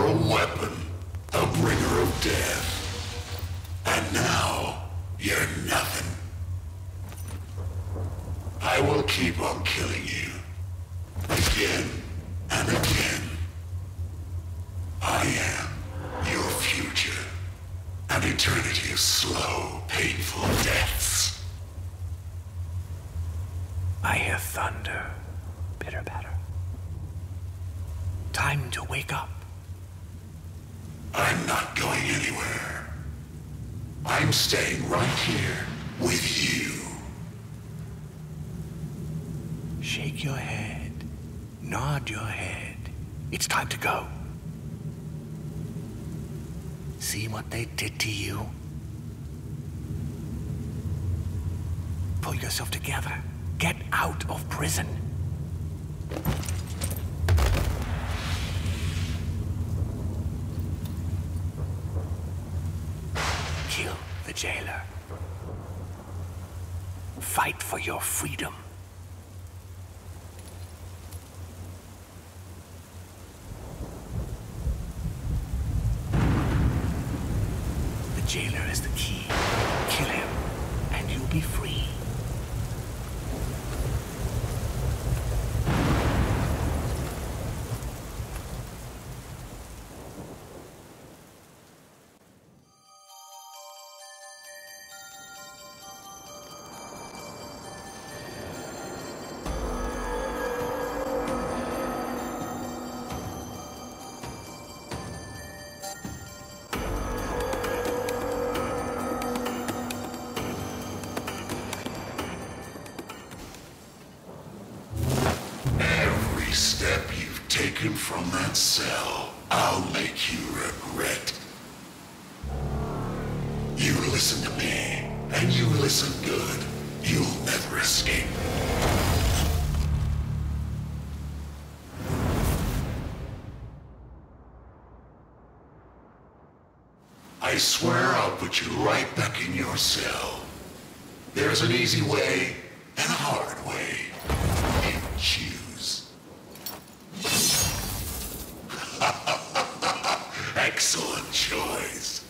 You're a weapon, a bringer of death. And now, you're nothing. I will keep on killing you. Again and again. I am your future. An eternity of slow, painful deaths. I hear thunder. Pitter patter. Time to wake up. I'm not going anywhere. I'm staying right here with you. Shake your head. Nod your head. It's time to go. See what they did to you? Pull yourself together. Get out of prison. Kill the jailer. Fight for your freedom. The jailer is the key. Kill him, and you'll be free. From that cell, I'll make you regret. You listen to me, and you listen good. You'll never escape. I swear I'll put you right back in your cell. There's an easy way and a hard way. You choose. Excellent choice.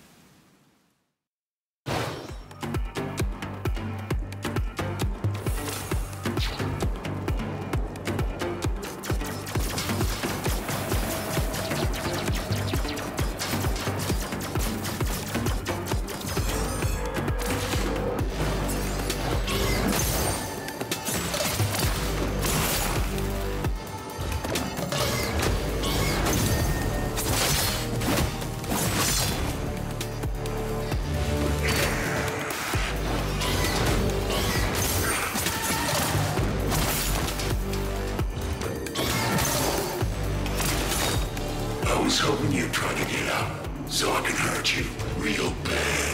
I was hoping you'd try to get out, so I can hurt you real bad.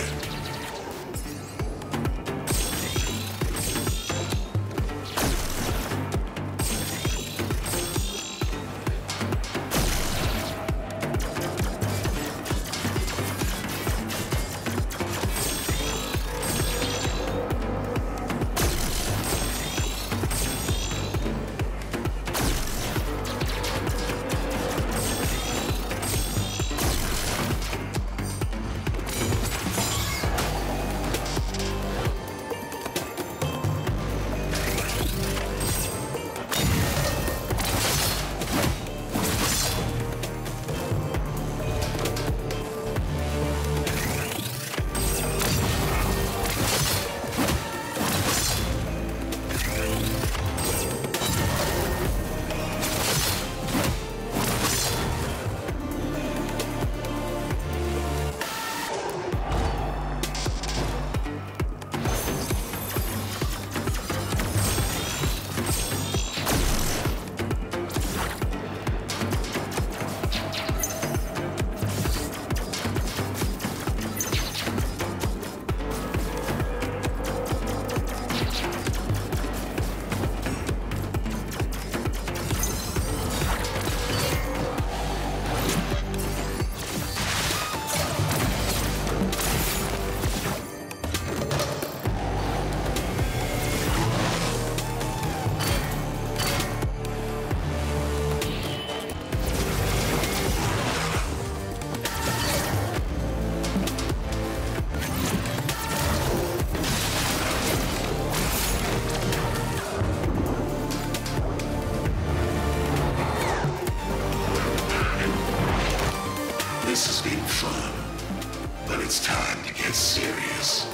This has been fun, but it's time to get serious.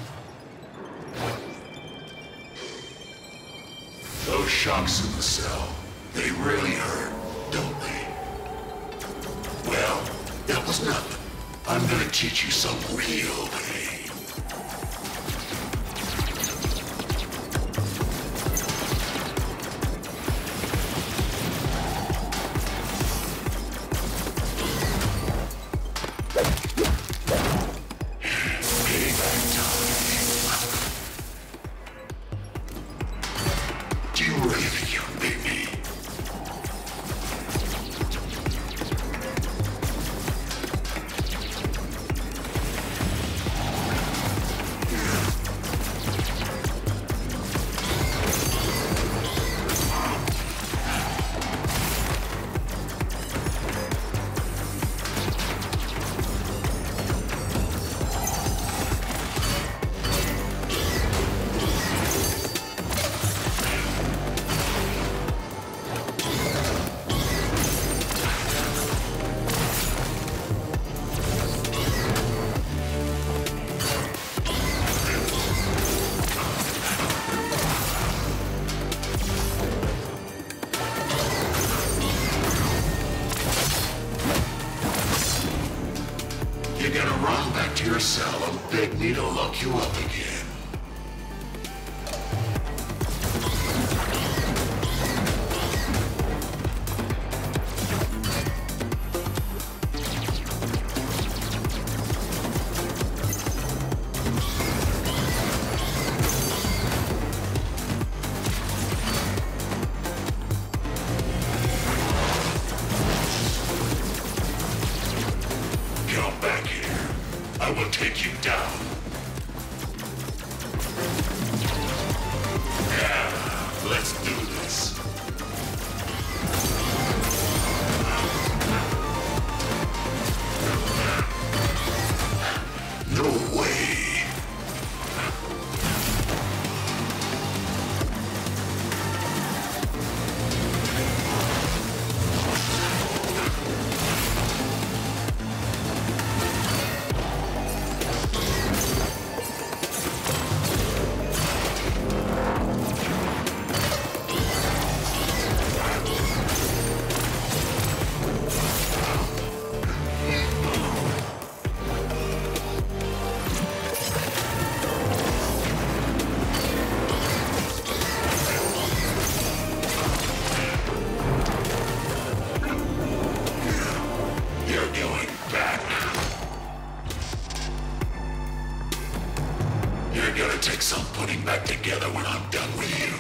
Those shocks in the cell, they really hurt, don't they? Well, that was nothing. I'm gonna teach you some real pain. Your cell and beg me to lock you up again. I will take you down. Yeah, let's do this. No way. Take some putting back together when I'm done with you.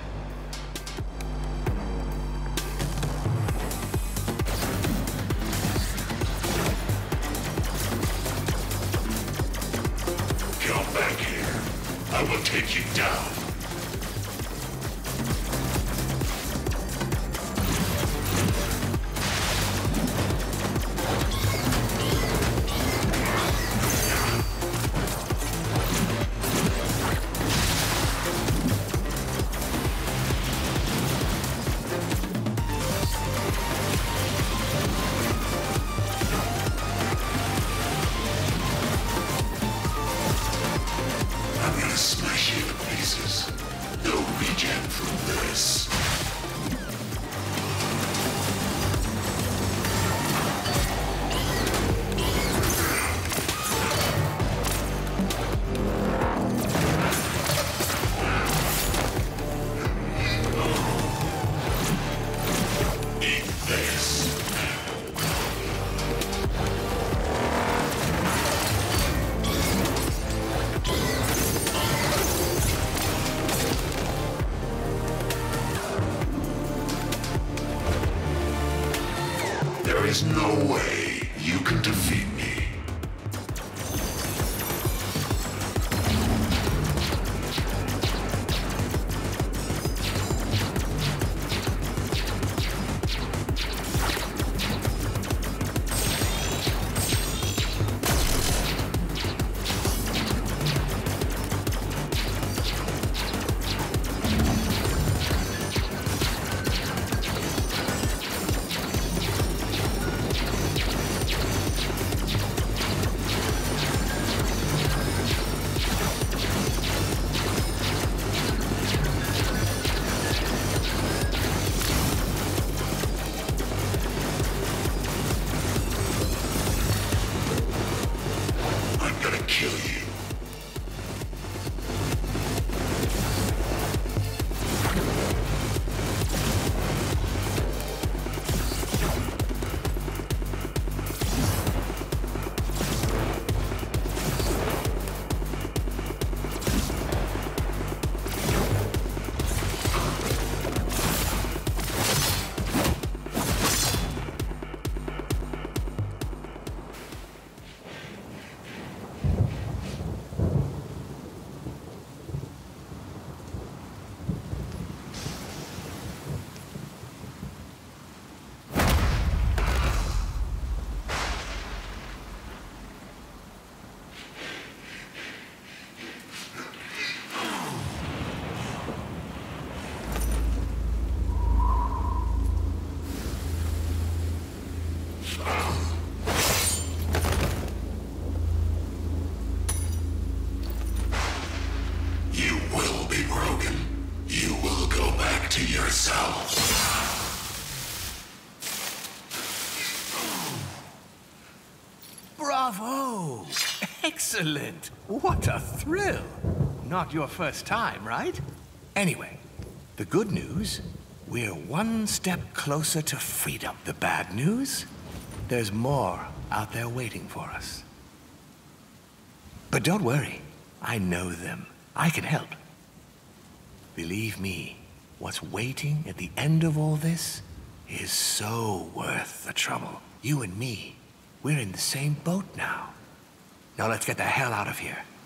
Come back here. I will take you down. Smash you to pieces. No regen from this. Eat this. There is no way you can defeat me. You will be broken. You will go back to your cell. Bravo! Excellent! What a thrill! Not your first time, right? Anyway, the good news, we're one step closer to freedom. The bad news, there's more out there waiting for us. But don't worry, I know them. I can help. Believe me, what's waiting at the end of all this is so worth the trouble. You and me, we're in the same boat now. Now let's get the hell out of here.